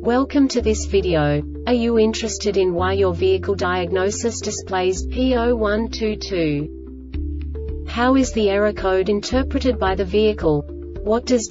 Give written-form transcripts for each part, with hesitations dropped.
Welcome to this video. Are you interested in why your vehicle diagnosis displays P0122? How is the error code interpreted by the vehicle? What does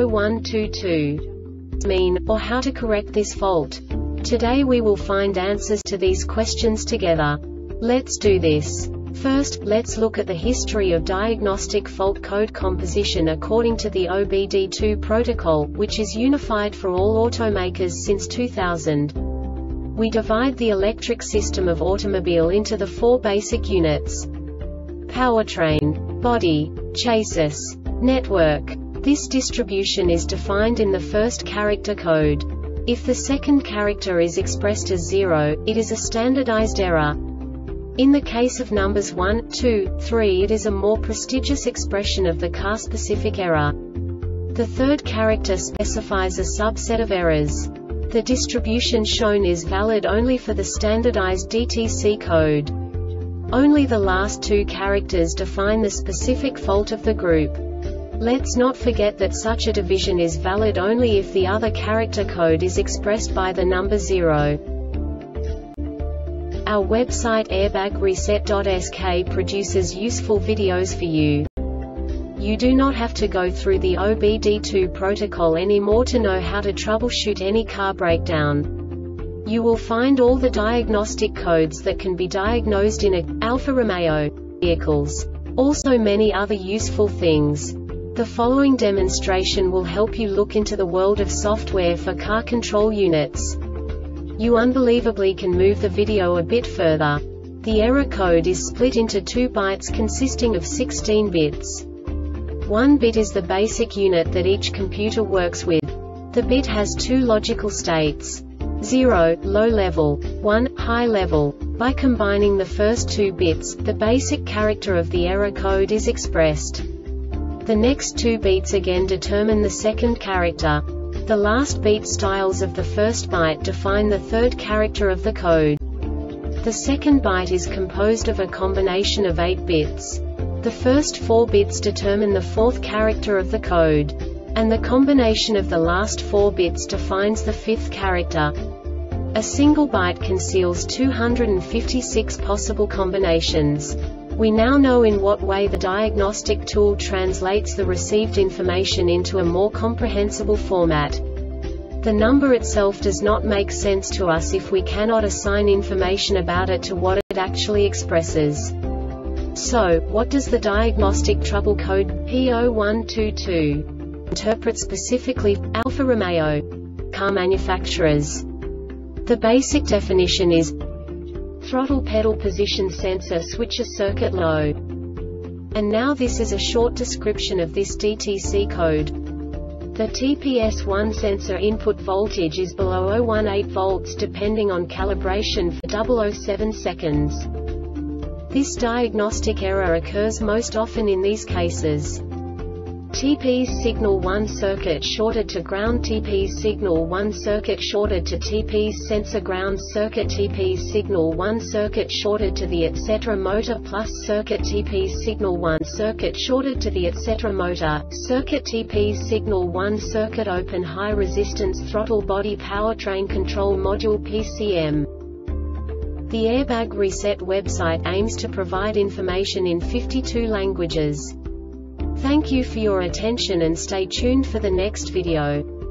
P0122 mean, or how to correct this fault? Today we will find answers to these questions together. Let's do this. First, let's look at the history of diagnostic fault code composition according to the OBD2 protocol, which is unified for all automakers since 2000. We divide the electric system of automobile into the four basic units: powertrain, body, chassis, network. This distribution is defined in the first character code. If the second character is expressed as 0, it is a standardized error. In the case of numbers 1, 2, 3, it is a more prestigious expression of the car-specific error. The third character specifies a subset of errors. The distribution shown is valid only for the standardized DTC code. Only the last two characters define the specific fault of the group. Let's not forget that such a division is valid only if the other character code is expressed by the number 0. Our website airbagreset.sk produces useful videos for you. You do not have to go through the OBD2 protocol anymore to know how to troubleshoot any car breakdown. You will find all the diagnostic codes that can be diagnosed in Alfa Romeo vehicles. Also many other useful things. The following demonstration will help you look into the world of software for car control units. You unbelievably can move the video a bit further. The error code is split into 2 bytes consisting of 16 bits. 1 bit is the basic unit that each computer works with. The bit has 2 logical states: 0, low level, 1, high level. By combining the first 2 bits, the basic character of the error code is expressed. The next 2 beats again determine the second character. The last beat styles of the first byte define the third character of the code. The second byte is composed of a combination of 8 bits. The first 4 bits determine the fourth character of the code. And the combination of the last 4 bits defines the fifth character. A single byte conceals 256 possible combinations. We now know in what way the diagnostic tool translates the received information into a more comprehensible format. The number itself does not make sense to us if we cannot assign information about it to what it actually expresses. So, what does the diagnostic trouble code P0122 interpret specifically for Alfa Romeo car manufacturers? The basic definition is: throttle pedal position sensor switches circuit low. And now this is a short description of this DTC code. The TPS1 sensor input voltage is below 018 volts depending on calibration for 007 seconds. This diagnostic error occurs most often in these cases: TP's signal 1 circuit shorted to ground, TP's signal 1 circuit shorted to TP's sensor ground circuit, TP's signal 1 circuit shorted to the etc. motor plus circuit, TP's signal 1 circuit shorted to the etc. motor circuit, TP's signal 1 circuit open high resistance throttle body powertrain control module PCM. The Airbag Reset website aims to provide information in 52 languages. Thank you for your attention and stay tuned for the next video.